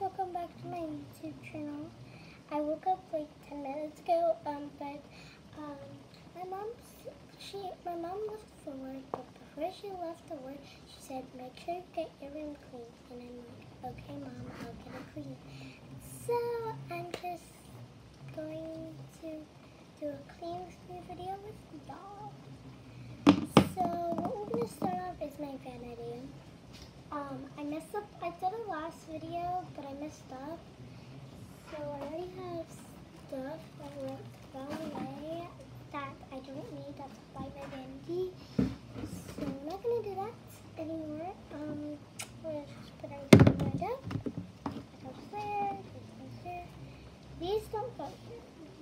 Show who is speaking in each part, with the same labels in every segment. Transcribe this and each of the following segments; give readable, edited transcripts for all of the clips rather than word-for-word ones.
Speaker 1: welcome back to my YouTube channel. I woke up like 10 minutes ago, but my mom left for work, but before she left for work, she said, make sure you get your room clean. And I'm like, okay mom, I'll get it clean. So I'm just going to do a clean with me video with y'all. So what we're going to start off is my vanity. I messed up. I did a last video, but I messed up. So I already have stuff that thrown away that I don't need. That's by my vanity. So I'm not gonna do that anymore. We'll just put everything right up. It goes there. This goes there. These don't go here.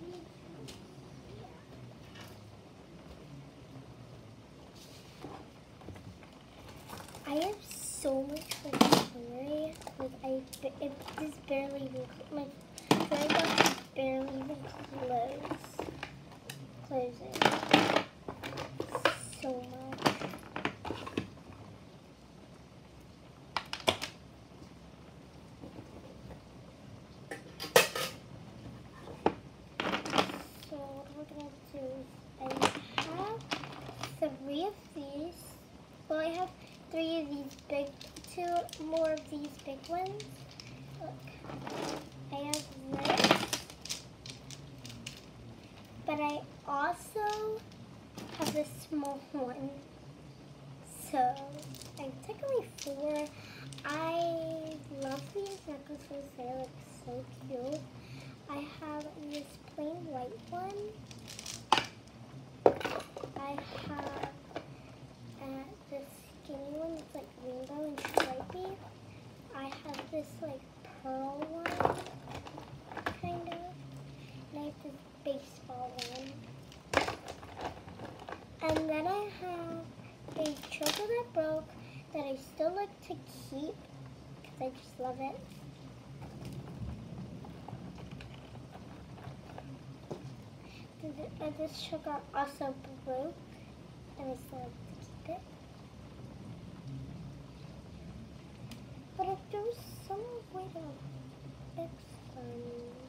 Speaker 1: I have so much jewelry. Like it is barely even my jewelry box is barely even closing. So much. So what we're gonna do is I have 3 of these. Well, I have 3 of these big, 2 more of these big ones. Look, I have this, but I also have this small one. So I technically 4. I love these necklaces. They look so cute. I have this plain white one. I have this skinny one that's like rainbow and stripy. I have this like pearl one, kind of. And I have this baseball one. And then I have a choker that broke that I still like to keep because I just love it. And this choker also broke and I still like to keep it. But if there was some way to fix them.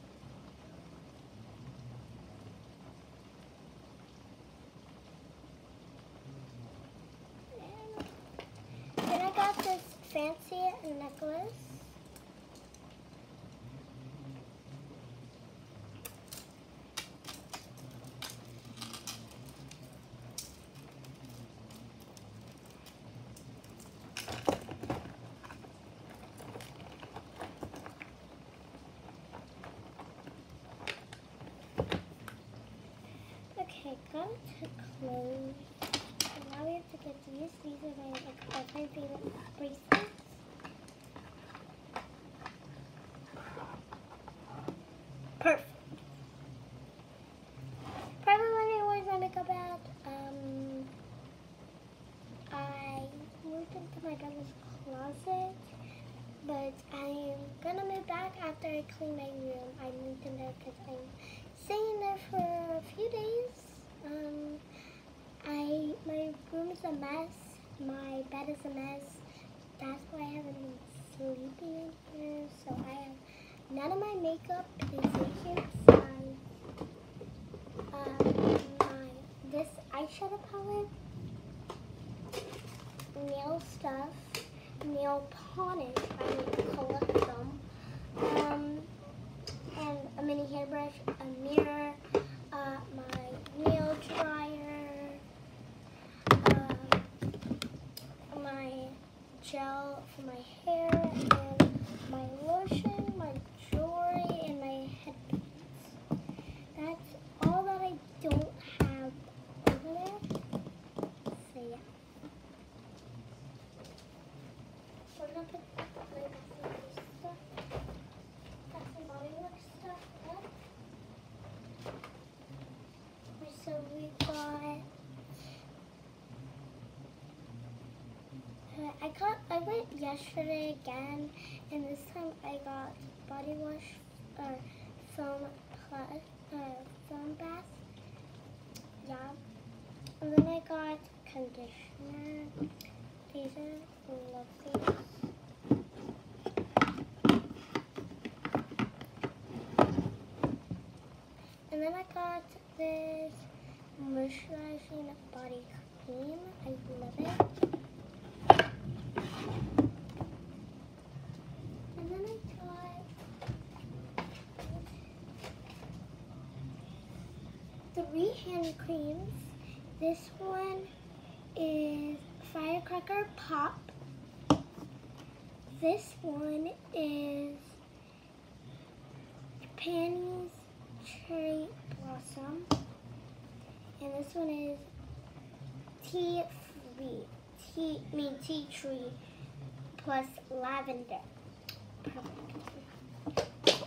Speaker 1: Then I got this fancy necklace. Okay, got to close. And now we have to get these. These are my all-time favorite bracelets. Perfect. Probably wondering where's my makeup at. I moved into my brother's closet, but I'm gonna move back after I clean my room. I moved in there because I'm staying there for a few days. My room is a mess. My bed is a mess. That's why I haven't been sleeping in here. So I have none of my makeup is in here besides this eyeshadow palette, nail stuff, nail polish. I would collect them. And a mini hairbrush, a mirror, my nail dryer, my gel for my hair, and my lotion, my jewelry, and my headpiece. That's all that I don't have over there. So yeah. So we're gonna put my stuff, Bath and Body Works stuff up. So we got. I went yesterday again, and this time I got body wash or foam bath. Yeah. And then I got conditioner. These are lovely. then I got this moisturizing body cream. I love it. And then I got 3 hand creams. This one is Firecracker Pop. This one is Panties Cherry Blossom. And this one is Tea Tree plus Lavender. Perfect.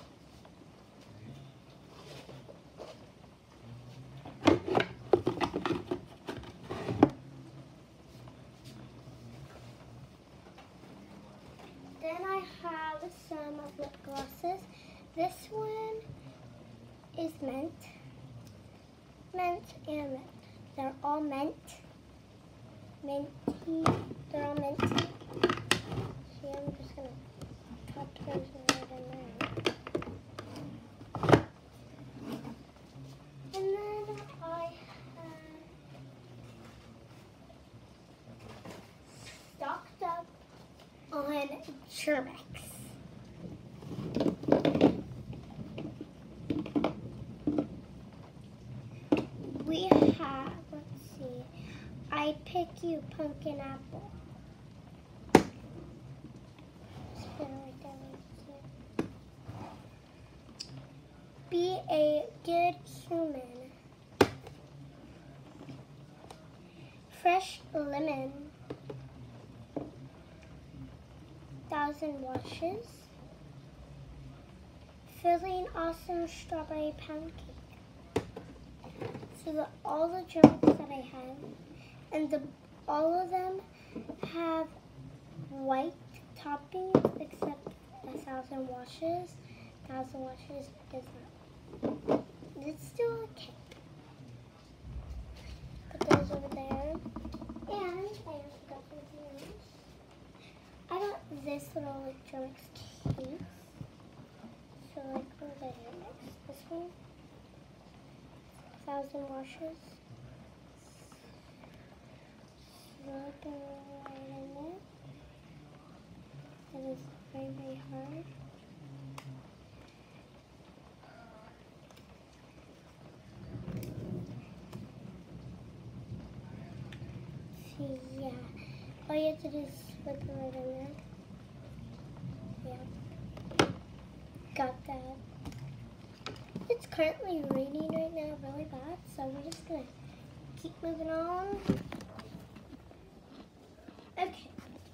Speaker 1: Then I have some lip glosses. This one is mint and mint. They're all mint. Minty. They're all minty. See, I'm just gonna pop those right in there. And then I have stocked up on Germex. We have, let's see, I Pick You Pumpkin Apple. Spin right there, Be a Good Human. Fresh Lemon. 1,000 Washes. Filling Awesome Strawberry Pound Cake. So all the Germex that I have, and all of them have white toppings except 1,000 Washes. 1,000 Washes is not. It's still okay. Put those over there. And I also got something else. I got this little Germex case. So what was I here next? This one. 1,000 Washes. Slip it right in there. It is very, very hard. See, yeah. All you have to do is slip it right in there. Yeah. Got that. It's currently raining right now really bad, so we're just gonna keep moving on. Okay.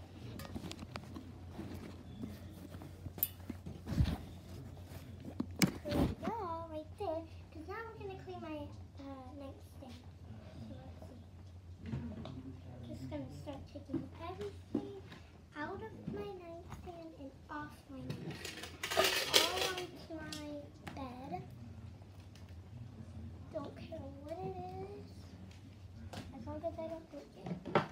Speaker 1: Well, right there, because now we're gonna clean my nightstand. So let's see. Just gonna start taking everything out of my nightstand and off my nightstand. All onto my bed. Don't care what it is, as long as I don't break it.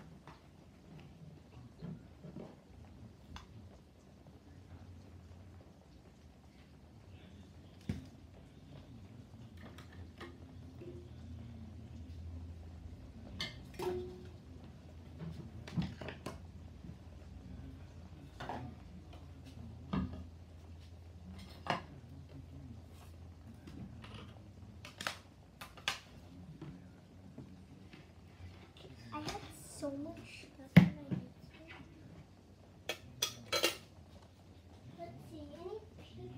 Speaker 1: I have so much stuff in my nightstand. Let's see, any pink?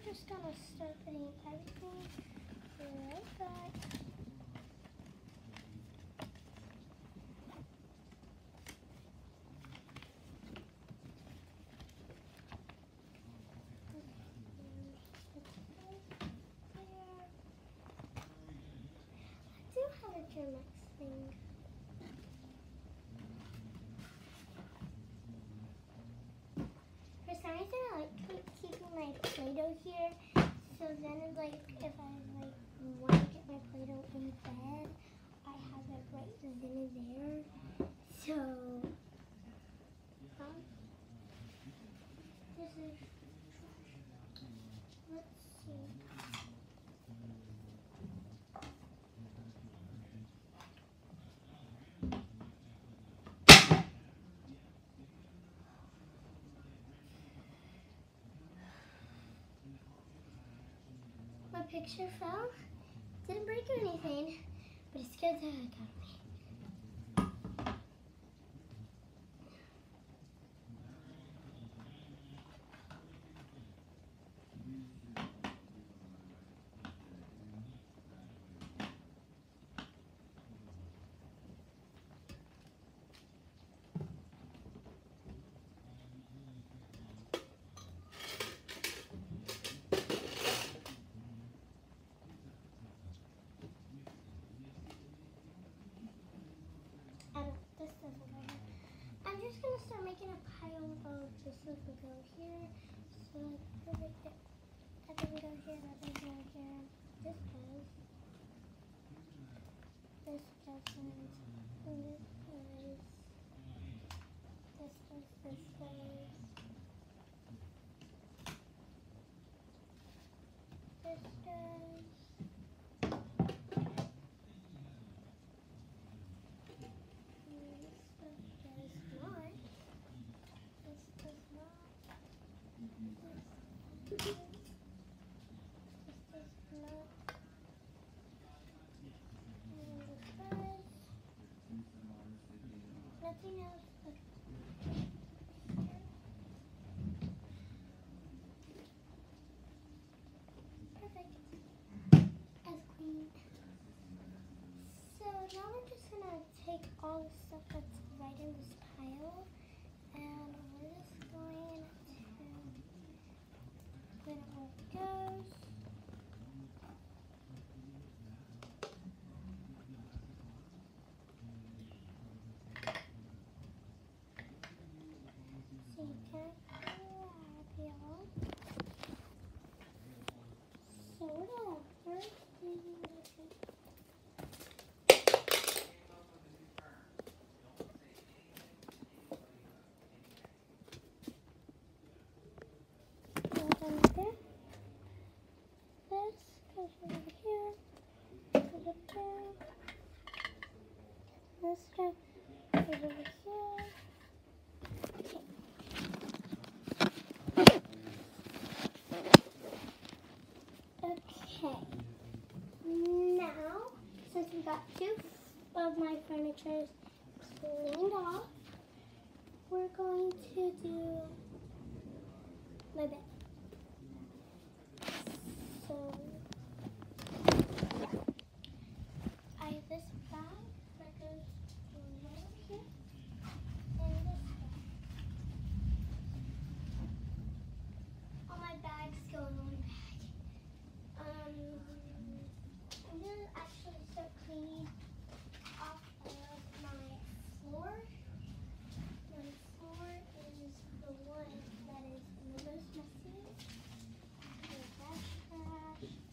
Speaker 1: just gonna start putting everything right back. I do have a Germex thing. For some reason, I like keeping my Play-Doh here. So then, like, if I like want to get my Play-Doh in bed, I have it right then and there. So, this is. Let's see. My picture fell. Didn't break or anything, but it scared the heck out of me. This doesn't go here. I'm just gonna start making a pile of this doesn't go here. So right there. That doesn't go here, that doesn't go here. This does. This doesn't. And this does. This does, this does. This does. Nothing else. Perfect. As clean. So now we're just gonna take all the stuff that's right in this pile, and we're just going to put it where it goes. So you can grab y'all. So we're gonna first do there. This goes over here. Goes up there. This goes over here. Okay. Now, since we got two of my furniture cleaned off, we're going to do my bed. So, I have this bag that goes right over here, and this bag. All my bags go in one bag. I'm gonna actually start cleaning off of my floor. My floor is the one that is the most messy. There's that trash.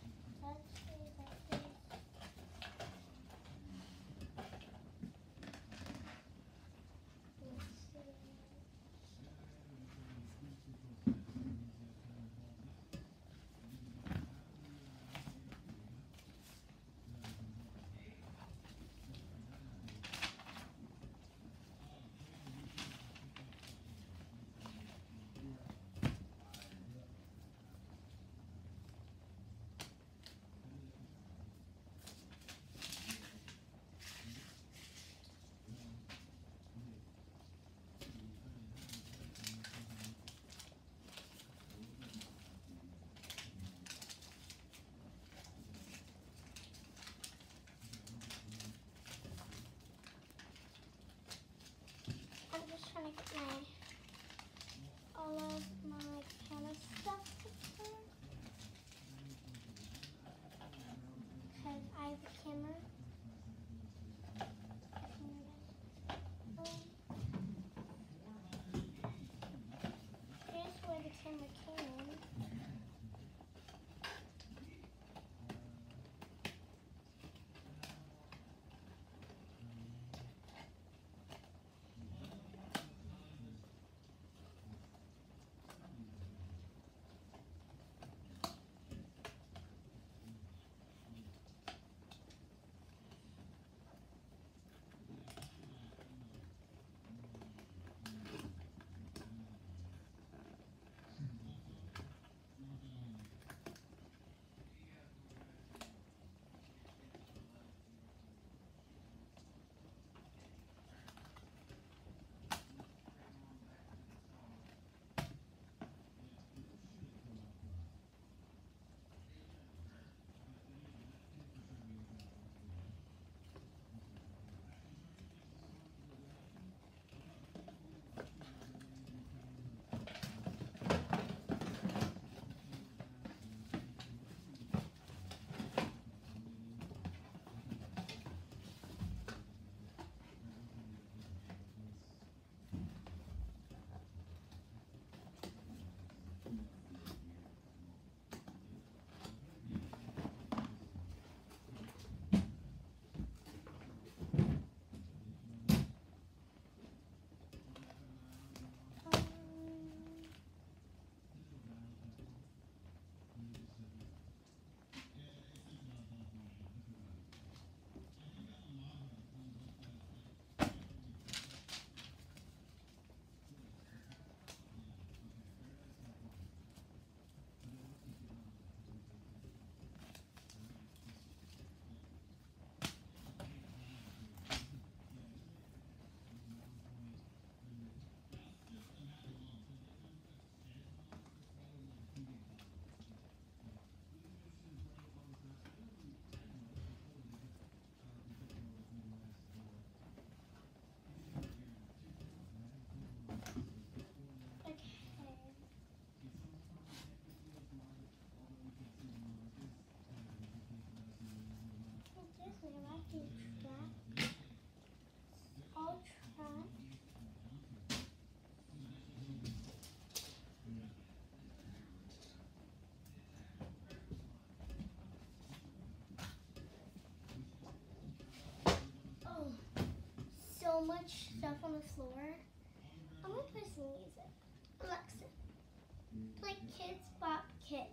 Speaker 1: so much stuff on the floor. I'm gonna play some music. Alexa, play Kids Bop Kids.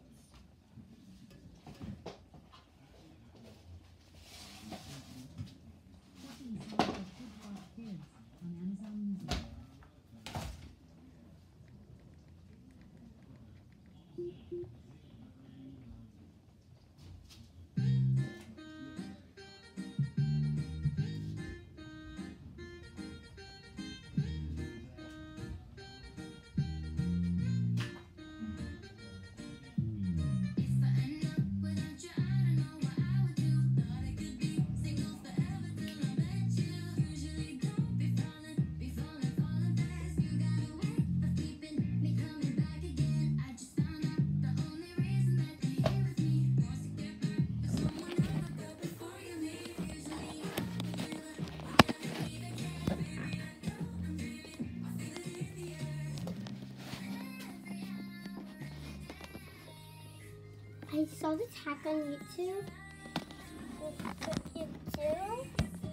Speaker 1: I saw this hack on YouTube. What you do,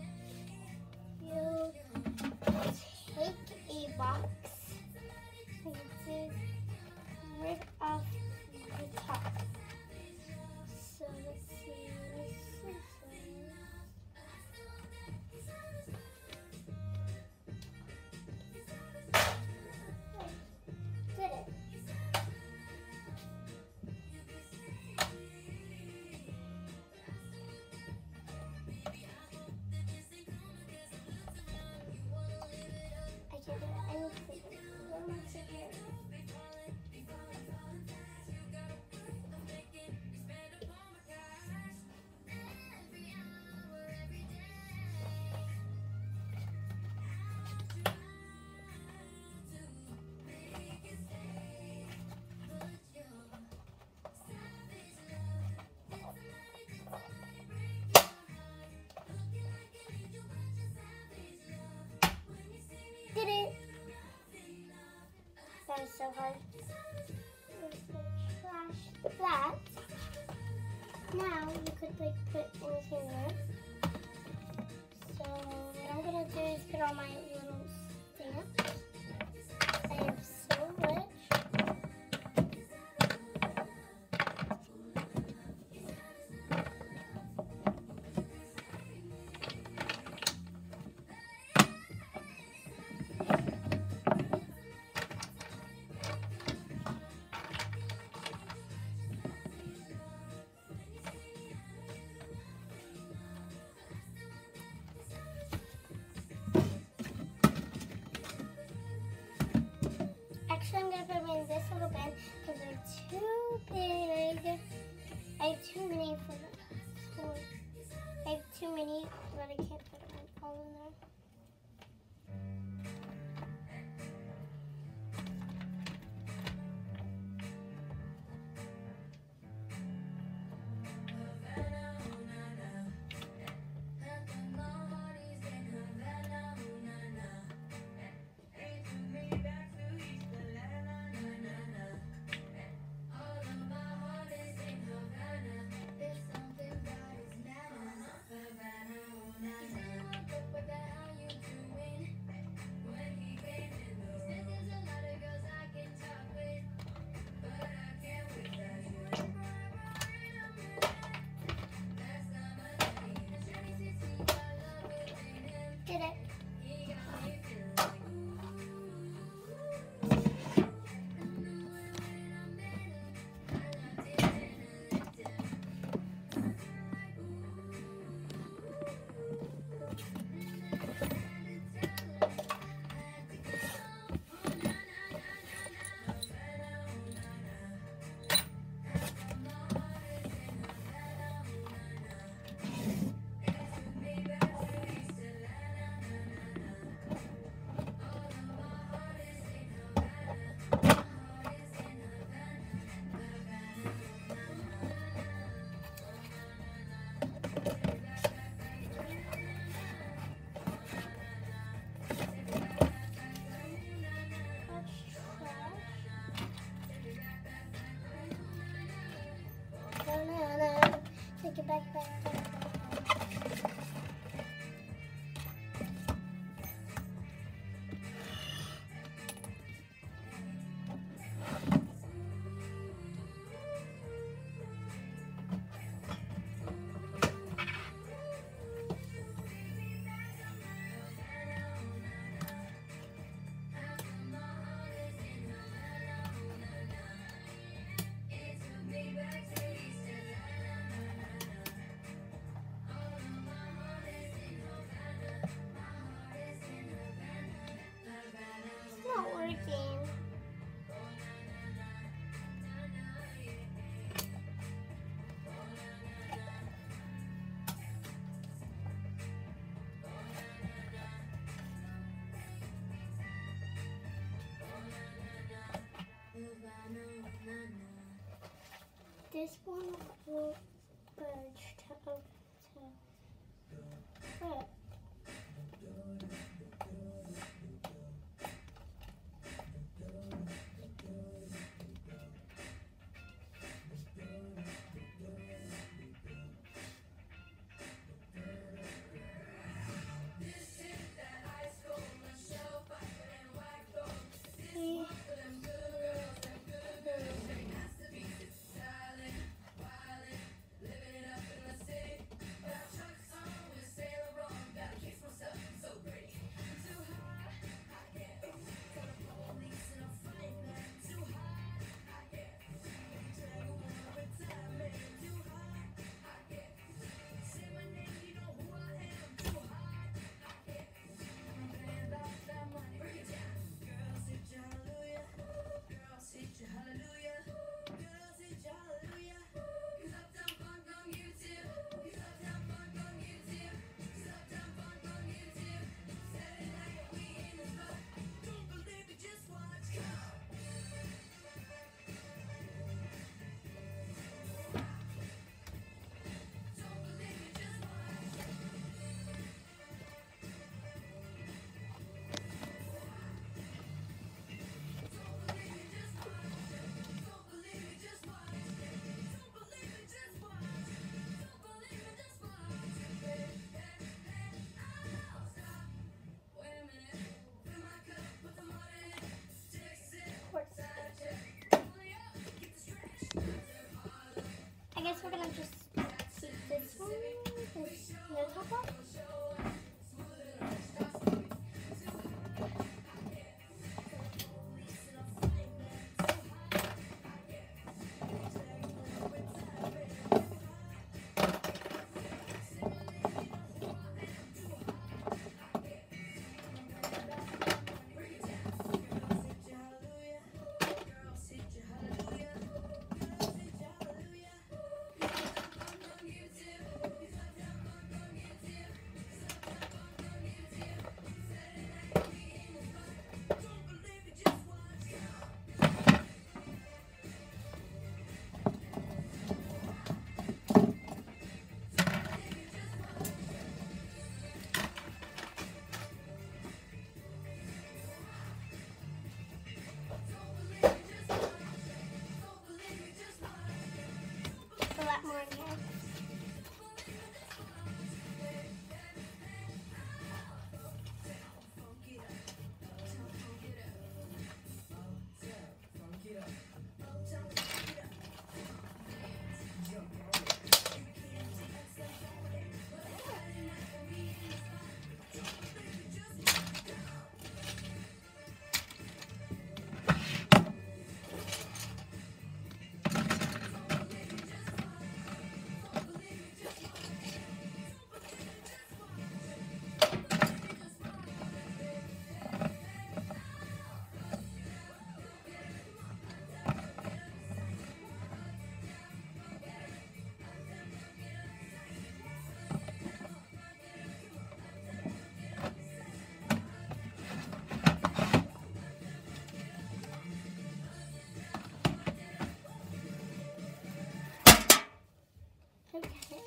Speaker 1: you take a box and you rip off the top. So let's see, did it. Did it! That was so hard. Trash that. Now you could like put anything there. So what I'm gonna do is put on my little stamp. I am so rich. Actually, I'm going to put them in this little bin because they're too big. I have too many for them. I have too many, but I can't put them all in there. this one will urge to flip. I guess we're gonna just keep this one, the top one. A lot more in here. Okay.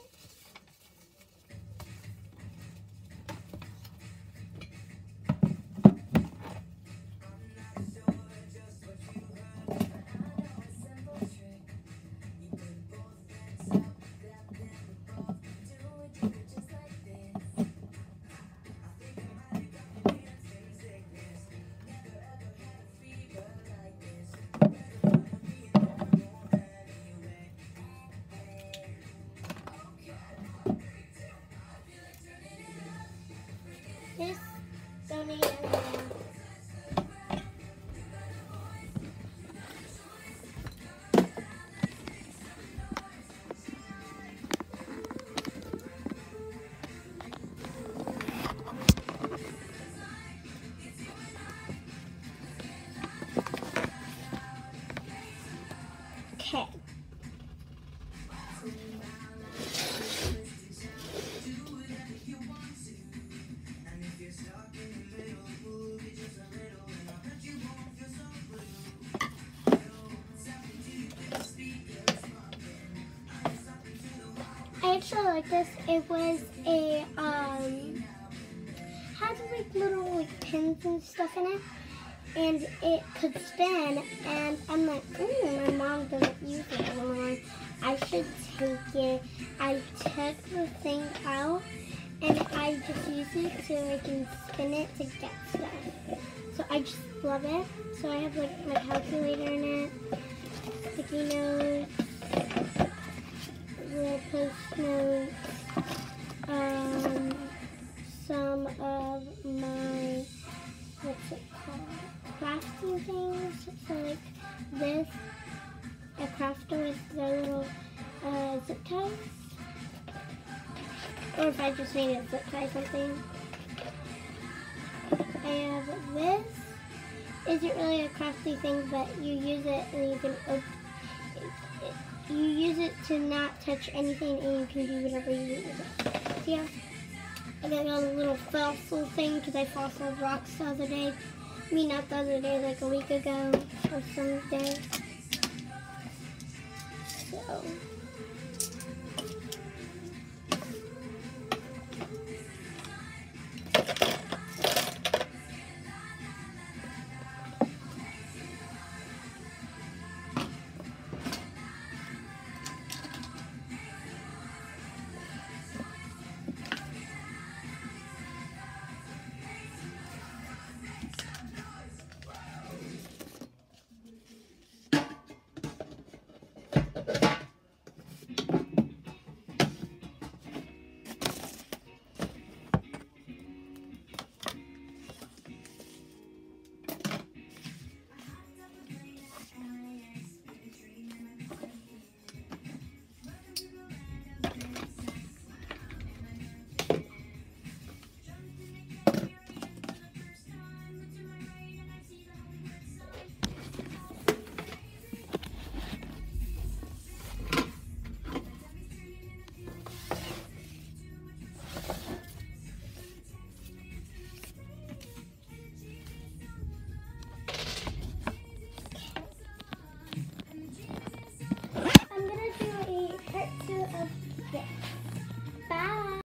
Speaker 1: This don't need anything. Okay. like this. It was a had like little like pins and stuff in it, and it could spin. And I'm like, my mom doesn't use it anymore. I should take it. I took the thing out, and I just use it so I can spin it to get stuff. So I just love it. So I have like my calculator in it, sticky notes, little post notes, some of my, what's it called, crafting things. So like this, a crafter with the little zip ties. Or if I just made a zip tie something. I have this. Isn't really a crafty thing, but you use it and you can you use it to not touch anything, and you can do whatever you use it. So yeah, I got a little fossil thing because I fossiled rocks the other day. I mean, not the other day, like a week ago or some day. So.